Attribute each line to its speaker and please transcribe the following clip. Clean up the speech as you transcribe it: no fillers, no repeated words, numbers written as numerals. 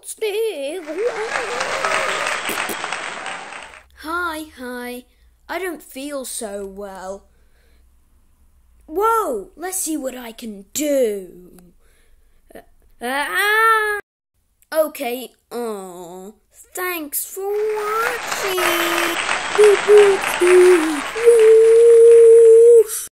Speaker 1: Botstik. Hi. I don't feel so well. Whoa, let's see what I can do. Okay, thanks for watching.